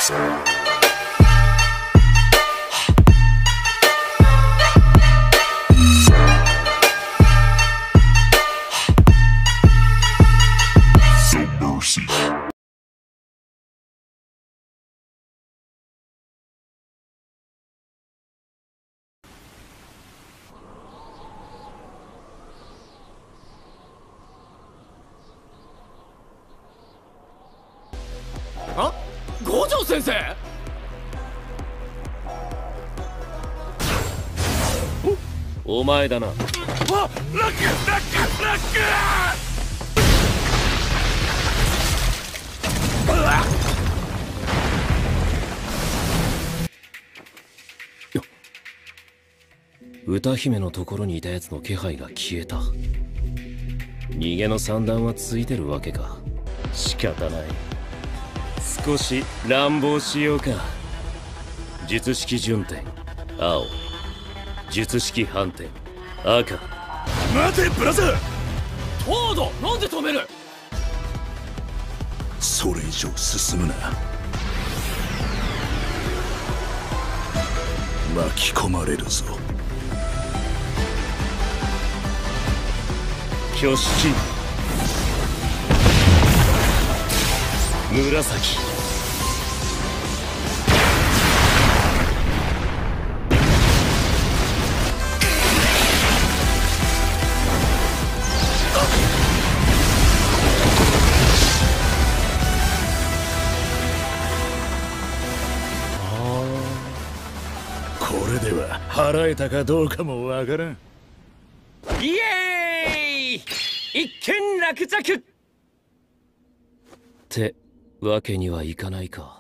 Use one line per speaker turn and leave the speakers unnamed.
あ、五条先生。
お前だな。
あ、ラックラックラック。
歌姫のところにいたやつの気配が消えた。逃げの算段はついてるわけか。仕方ない。少し乱暴しようか。術式順天青、術式反転赤。
待てブラザー。トード、なんで止める。
それ以上進むな。巻き込まれるぞ。
挙式紫。
これでは払えたかどうかもわからん。
イエーイ、一件落着ってわけにはいかないか。